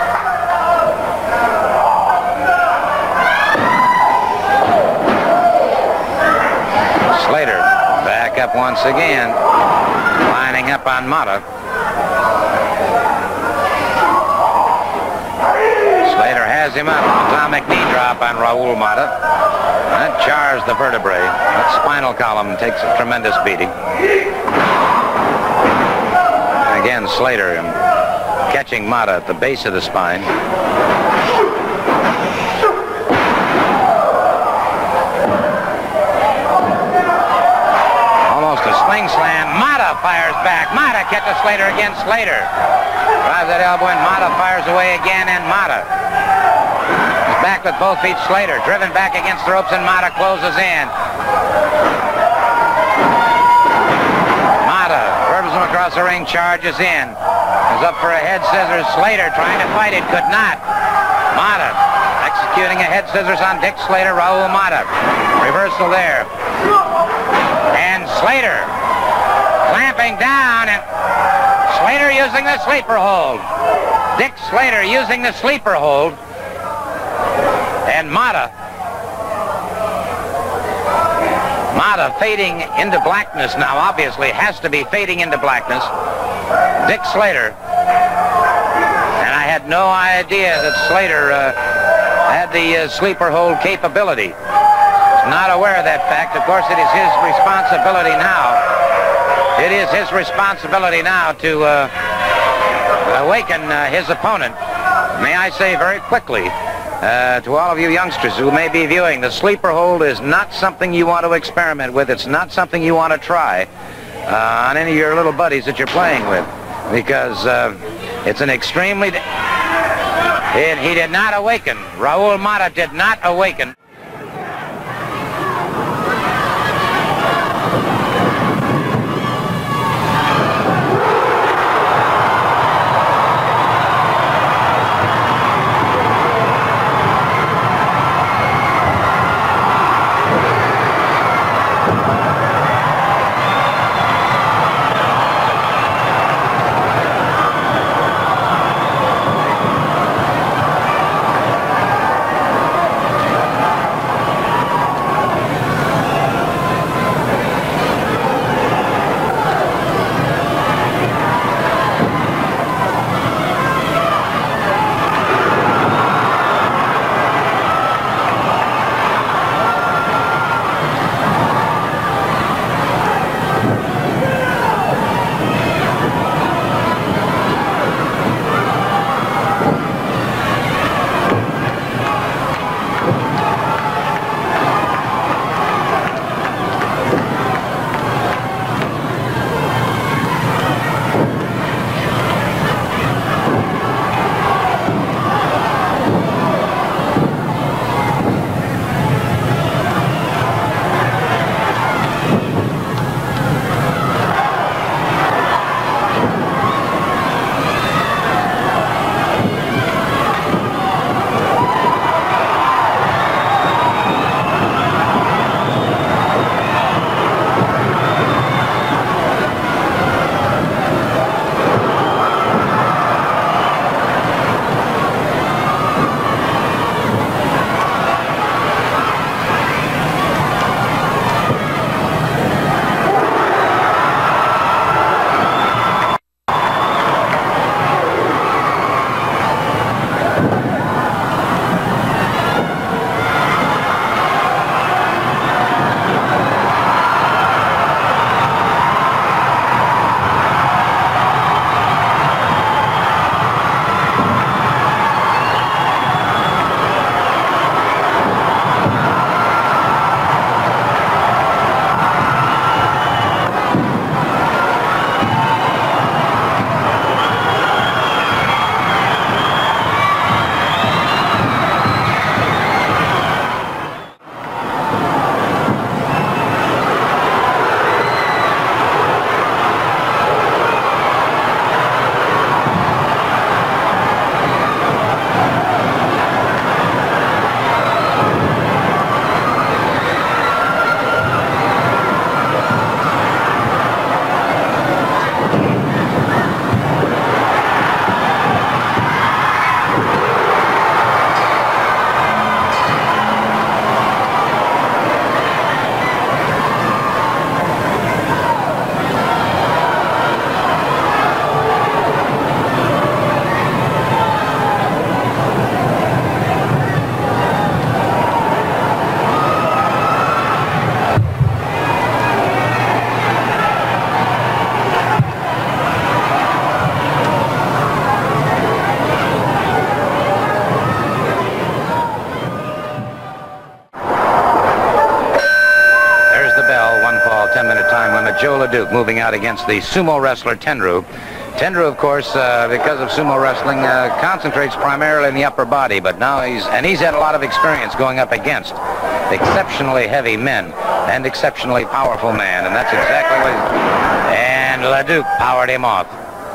Slater back up once again, lining up on Mata. Slater has him up, atomic knee drop on Raul Mata. That jars the vertebrae. That spinal column takes a tremendous beating. And again, Slater catching Mata at the base of the spine. Mata fires back. Mata catches Slater again. Slater drives that elbow in. Mata fires away again, and Mata is back with both feet. Slater driven back against the ropes, and Mata closes in. Mata hurdles him across the ring, charges in. Is up for a head scissors. Slater trying to fight it, could not. Mata executing a head scissors on Dick Slater. Raul Mata. Reversal there. And Slater clamping down, and Slater using the sleeper hold. Dick Slater using the sleeper hold. And Mata. Mata fading into blackness now, obviously has to be fading into blackness. Dick Slater. And I had no idea that Slater uh, had the uh, sleeper hold capability. Not aware of that fact. Of course, it is his responsibility now. It is his responsibility now to uh, awaken uh, his opponent. May I say very quickly uh, to all of you youngsters who may be viewing, the sleeper hold is not something you want to experiment with. It's not something you want to try uh, on any of your little buddies that you're playing with, because uh, it's an extremely... It, he did not awaken. Raul Mata did not awaken. LeDuc moving out against the sumo wrestler Tenryu. Tenryu, of course, uh, because of sumo wrestling, uh, concentrates primarily in the upper body, but now he's, and he's had a lot of experience going up against exceptionally heavy men and exceptionally powerful men, and that's exactly what he's, and LeDuc powered him off.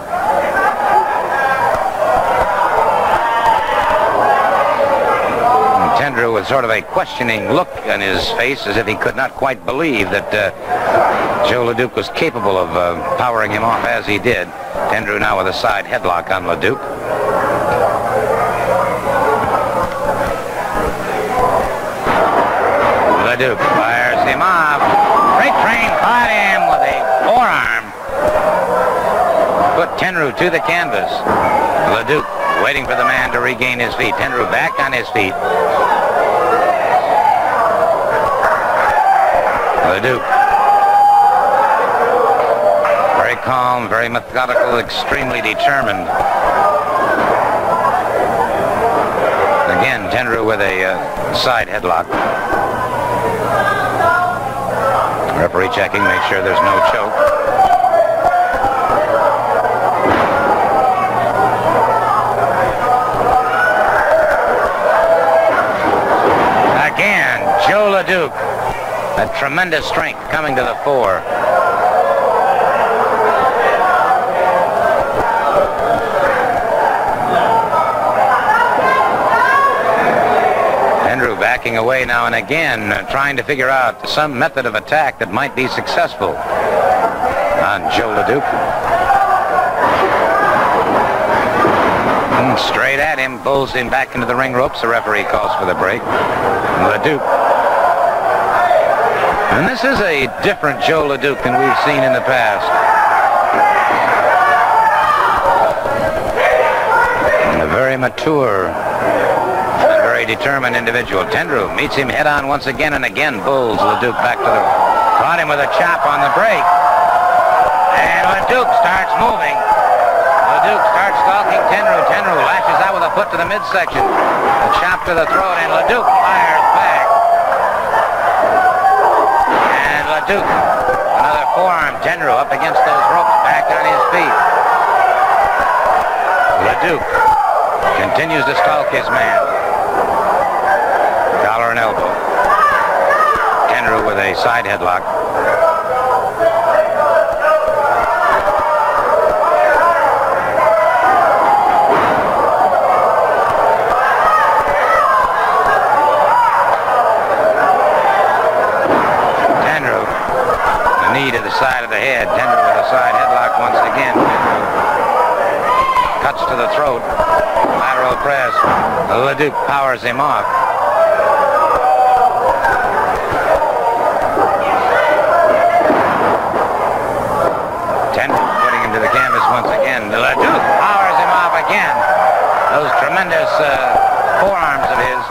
Tenryu with sort of a questioning look on his face, as if he could not quite believe that uh, Joe LeDuc was capable of uh, powering him off as he did. Tenryu now with a side headlock on LeDuc. LeDuc fires him off. Freight train caught him with a forearm. Put Tenryu to the canvas. LeDuc waiting for the man to regain his feet. Tenryu back on his feet. LeDuc. Very calm, very methodical, extremely determined. Again, Tenryu with a uh, side headlock. Referee checking, make sure there's no choke. Again, Joe LeDuc. That tremendous strength coming to the fore. Tenryu backing away now and again, uh, trying to figure out some method of attack that might be successful on Joe LeDuc. And straight at him, pulls him back into the ring ropes. The referee calls for the break. LeDuc. And this is a different Joe LeDuc than we've seen in the past. A very mature and very determined individual. Tenryu meets him head on once again and again, bulls LeDuc back to the... Caught him with a chop on the break. And LeDuc starts moving. LeDuc starts stalking Tenryu. Tenryu lashes out with a foot to the midsection. A chop to the throat, and LeDuc fires back. LeDuc, another forearm. Tenryu up against those ropes, back on his feet. LeDuc continues to stalk his man. Collar and elbow. Tenryu with a side headlock. Knee to the side of the head. Tenryu with a side headlock once again. Tenryu cuts to the throat. Lateral press. LeDuc powers him off. Tenryu putting him to the canvas once again. LeDuc powers him off again. Those tremendous uh, forearms of his.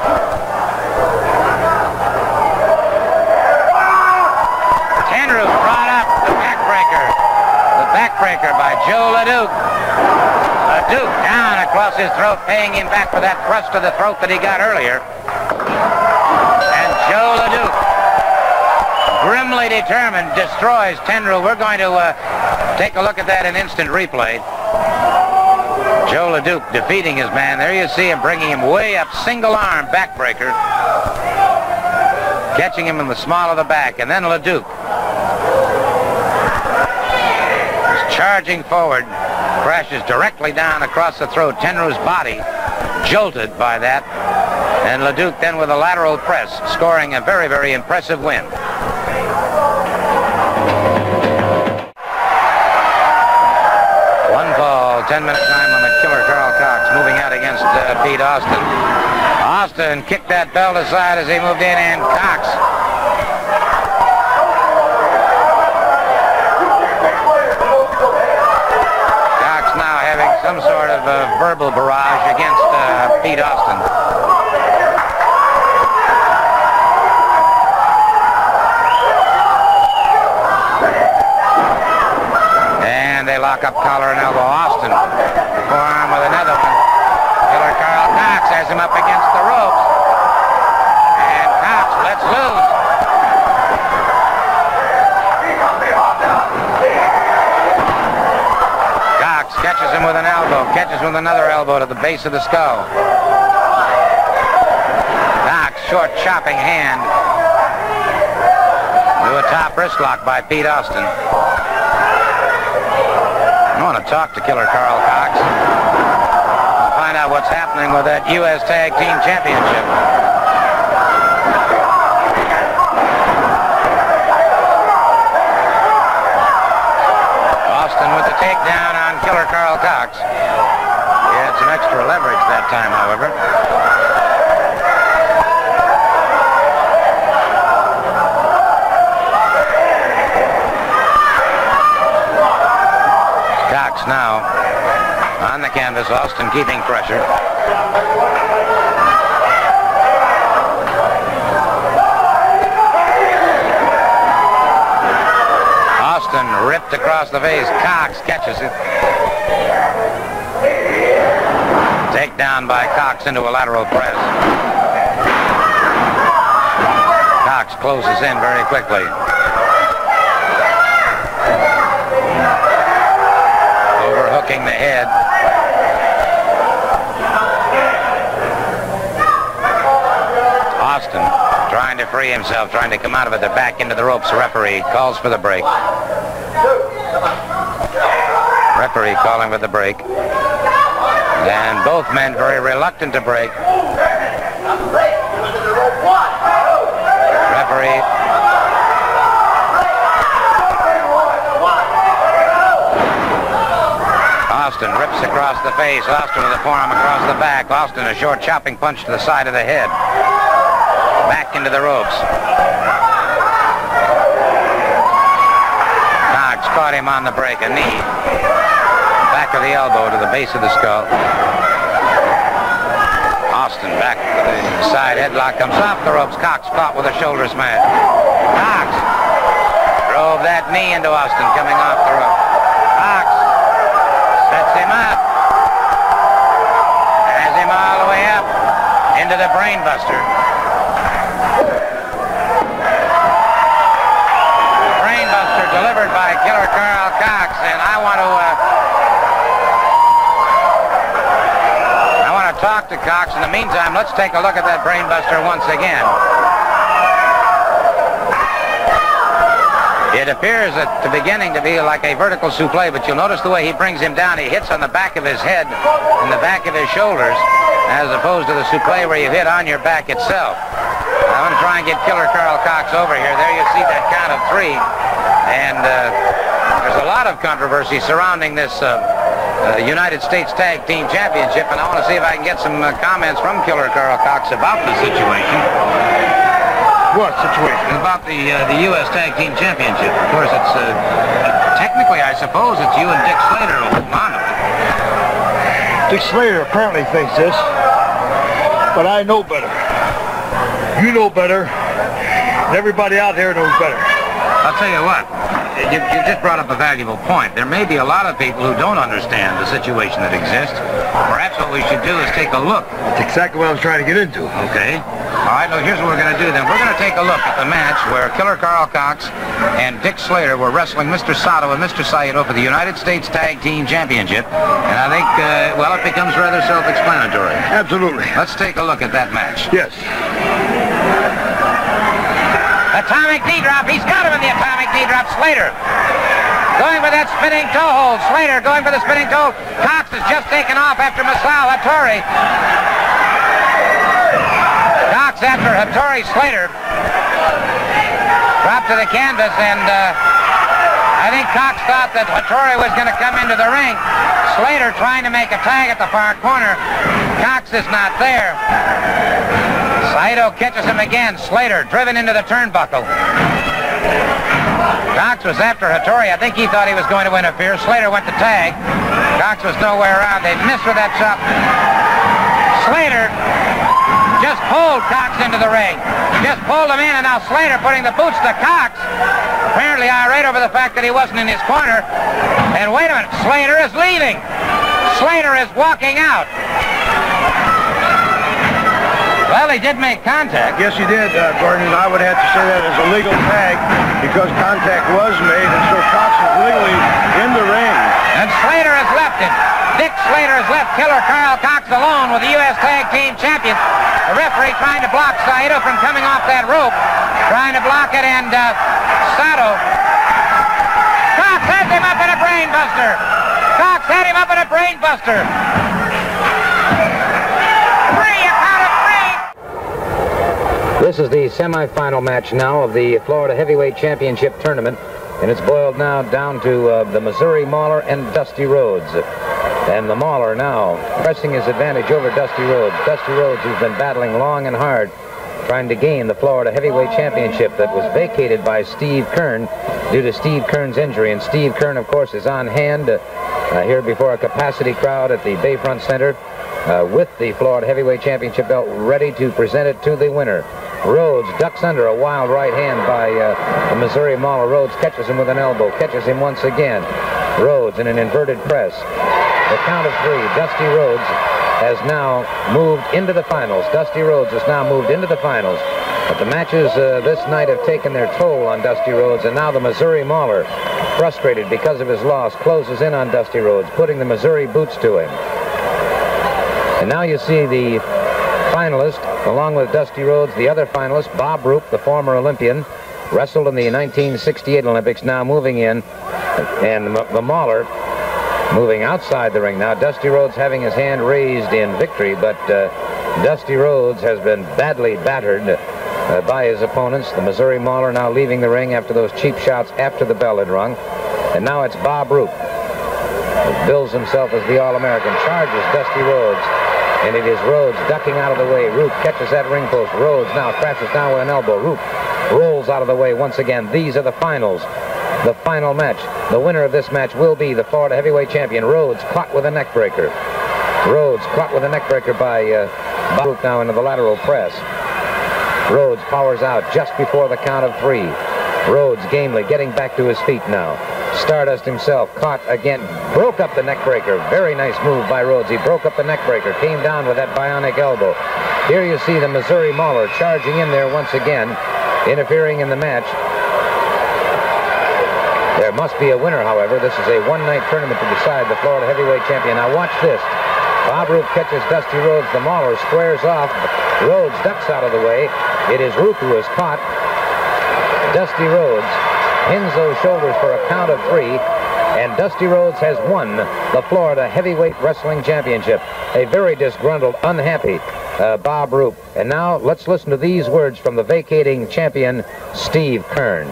Tenryu brought up the backbreaker. The backbreaker by Joe LeDuc. LeDuc down across his throat, paying him back for that thrust to the throat that he got earlier. And Joe LeDuc, grimly determined, destroys Tenryu. We're going to uh, take a look at that in instant replay. Joe LeDuc defeating his man. There you see him bringing him way up, single arm backbreaker. Catching him in the small of the back, and then LeDuc is charging forward, crashes directly down across the throat. Tenryu's body jolted by that, and LeDuc then with a lateral press, scoring a very, very impressive win. One fall, ten minute time on the killer Carl Cox, moving out against uh, Pete Austin. Austin kicked that belt aside as he moved in, and Cox. Cox now having some sort of a verbal barrage against uh, Pete Austin. And they lock up collar and elbow. Austin, forearm with another one. Killer Carl Cox has him up against the ropes. And Cox lets loose. catches him with an elbow, catches with another elbow to the base of the skull. Cox, short chopping hand. To a top wrist lock by Pete Austin. I want to talk to Killer Carl Cox. Find out what's happening with that U S Tag Team Championship. Austin with the takedown on Killer Carl Cox. He had some extra leverage that time, however. Cox now on the canvas, Austin keeping pressure. Austin ripped across the face. Cox catches it. Takedown by Cox into a lateral press. Cox closes in very quickly. Overhooking the head. Austin trying to free himself, trying to come out of it. They're back into the ropes. Referee calls for the break. Referee calling for the break. And both men very reluctant to break. Referee. Austin rips across the face. Austin with a forearm across the back. Austin a short chopping punch to the side of the head. Back into the ropes. Cox caught him on the break. A knee. Back of the elbow to the base of the skull. Austin back to the side headlock. Comes off the ropes. Cox caught with a shoulder smash. Cox drove that knee into Austin coming off the rope. Cox sets him up. Has him all the way up into the brainbuster. Brainbuster delivered by Killer Carl Cox, and I want to uh, I want to talk to Cox. In the meantime, let's take a look at that brainbuster once again. It appears at the beginning to be like a vertical souffle, but you'll notice the way he brings him down. He hits on the back of his head and the back of his shoulders, as opposed to the souffle where you hit on your back itself. I'm going to try and get Killer Carl Cox over here. There you see that count of three. And uh, there's a lot of controversy surrounding this uh, uh, United States Tag Team Championship, and I want to see if I can get some uh, comments from Killer Carl Cox about the situation. What situation? About the uh, the U S Tag Team Championship. Of course, it's uh, technically, I suppose, it's you and Dick Slater holding on to it. Dick Slater apparently thinks this, but I know better. You know better, and everybody out there knows better. I'll tell you what, you, you just brought up a valuable point. There may be a lot of people who don't understand the situation that exists. Perhaps what we should do is take a look. That's exactly what I was trying to get into. Okay. All right, well, here's what we're going to do then. We're going to take a look at the match where Killer Carl Cox and Dick Slater were wrestling Mister Sato and Mister Saito for the United States Tag Team Championship. And I think, uh, well, it becomes rather self-explanatory. Absolutely. Let's take a look at that match. Yes. Atomic knee drop. He's got him in the atomic knee drop. Slater going for that spinning toe hold. Slater going for the spinning toe. Cox has just taken off after Masao Hattori. Cox after Hattori. Slater dropped to the canvas, and uh, I think Cox thought that Hattori was going to come into the ring. Slater trying to make a tag at the far corner. Cox is not there. Saito catches him again. Slater driven into the turnbuckle. Cox was after Hattori. I think he thought he was going to interfere. Slater went to tag. Cox was nowhere around. They missed with that chop. Slater just pulled Cox into the ring. Just pulled him in, and now Slater putting the boots to Cox. Apparently irate over the fact that he wasn't in his corner. And wait a minute, Slater is leaving. Slater is walking out. Well, he did make contact. Yes, he did, uh, Gordon, and I would have to say that is a legal tag because contact was made, and so Cox is legally in the ring. And Slater has left him. Dick Slater has left Killer Carl Cox alone with the U S Tag Team Champion. The referee trying to block Saito from coming off that rope. Trying to block it, and uh, Sato. Cox had him up in a brain buster. Cox had him up in a brain buster. Three, a count of three. This is the semifinal match now of the Florida Heavyweight Championship Tournament. And it's boiled now down to uh, the Missouri Mauler and Dusty Rhodes. And the Mauler now pressing his advantage over Dusty Rhodes. Dusty Rhodes, who's been battling long and hard, trying to gain the Florida Heavyweight Championship that was vacated by Steve Keirn due to Steve Keirn's injury. And Steve Keirn, of course, is on hand uh, uh, here before a capacity crowd at the Bayfront Center uh, with the Florida Heavyweight Championship belt ready to present it to the winner. Rhodes ducks under a wild right hand by uh, the Missouri Mauler. Rhodes catches him with an elbow, catches him once again. Rhodes in an inverted press. The count of three. Dusty Rhodes has now moved into the finals. Dusty Rhodes has now moved into the finals. But the matches uh, this night have taken their toll on Dusty Rhodes, and now the Missouri Mauler, frustrated because of his loss, closes in on Dusty Rhodes, putting the Missouri boots to him. And now you see the finalist, along with Dusty Rhodes, the other finalist, Bob Roop, the former Olympian, wrestled in the nineteen sixty-eight Olympics, now moving in, and the Mauler moving outside the ring now. Dusty Rhodes having his hand raised in victory, but uh, Dusty Rhodes has been badly battered uh, by his opponents. The Missouri Mauler now leaving the ring after those cheap shots after the bell had rung. And now it's Bob Roop, who bills himself as the All-American, charges Dusty Rhodes. And it is Rhodes ducking out of the way. Roop catches that ring post. Rhodes now crashes down with an elbow. Roop rolls out of the way once again. These are the finals. The final match. The winner of this match will be the Florida Heavyweight Champion. Rhodes caught with a neck breaker. Rhodes caught with a neck breaker by uh, Bob Roop now into the lateral press. Rhodes powers out just before the count of three. Rhodes gamely getting back to his feet now. Stardust himself caught again, broke up the neck breaker. Very nice move by Rhodes. He broke up the neck breaker, came down with that bionic elbow. Here you see the Missouri Mauler charging in there once again, interfering in the match. There must be a winner, however. This is a one-night tournament to decide the Florida Heavyweight Champion. Now watch this. Bob Roop catches Dusty Rhodes. The Mauler squares off. Rhodes ducks out of the way. It is Roop who is caught. Dusty Rhodes pins those shoulders for a count of three, and Dusty Rhodes has won the Florida Heavyweight Wrestling Championship. A very disgruntled, unhappy uh, Bob Roop. And now let's listen to these words from the vacating champion, Steve Keirn.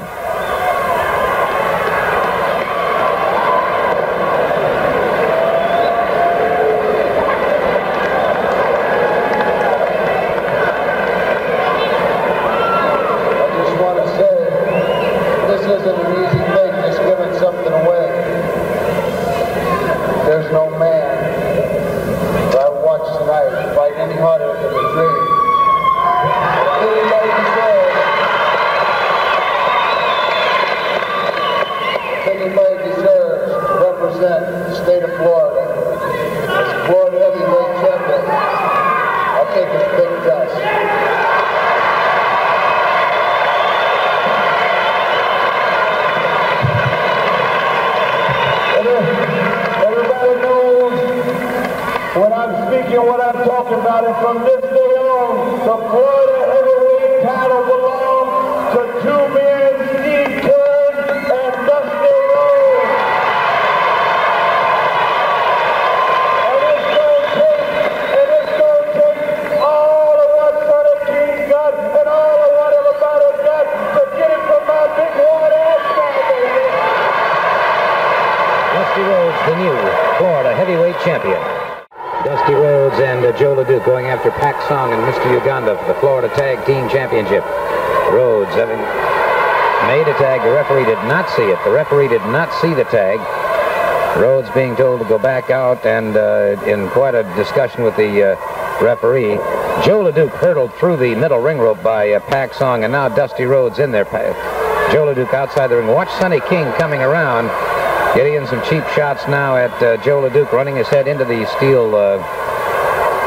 Going after Pak Song and Mister Uganda for the Florida Tag Team Championship. Rhodes having made a tag. The referee did not see it. The referee did not see the tag. Rhodes being told to go back out, and uh, in quite a discussion with the uh, referee, Joe LeDuc hurdled through the middle ring rope by uh, Pak Song, and now Dusty Rhodes in there. Joe LeDuc outside the ring. Watch Sonny King coming around, getting in some cheap shots now at uh, Joe LeDuc, running his head into the steel uh,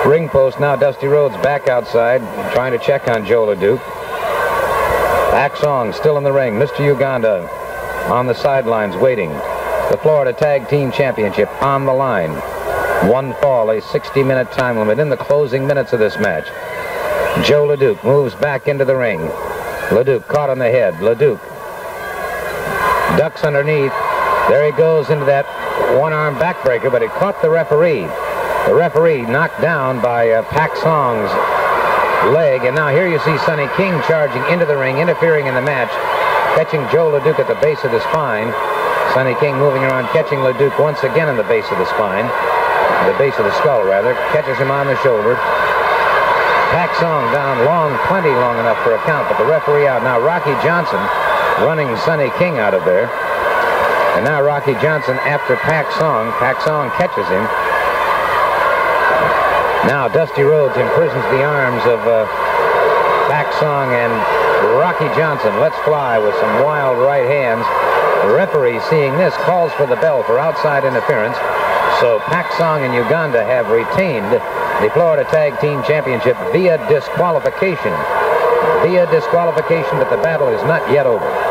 Ring post now, Dusty Rhodes back outside, trying to check on Joe LeDuc. Pak Song still in the ring. Mister Uganda on the sidelines waiting. The Florida Tag Team Championship on the line. One fall, a sixty minute time limit in the closing minutes of this match. Joe LeDuc moves back into the ring. LeDuc caught on the head. LeDuc ducks underneath. There he goes into that one-arm backbreaker, but it caught the referee. The referee knocked down by uh, Pak Song's leg, and now here you see Sonny King charging into the ring, interfering in the match, catching Joe LeDuc at the base of the spine. Sonny King moving around, catching LeDuc once again in the base of the spine, the base of the skull rather, catches him on the shoulder. Pak Song down long, plenty long enough for a count, but the referee out. Now Rocky Johnson running Sonny King out of there. And now Rocky Johnson after Pak Song. Pak Song catches him. Now Dusty Rhodes imprisons the arms of uh, Pak Song and Rocky Johnson. Let's fly with some wild right hands. The referee, seeing this, calls for the bell for outside interference. So Pak Song and Uganda have retained the Florida Tag Team Championship via disqualification. Via disqualification, but the battle is not yet over.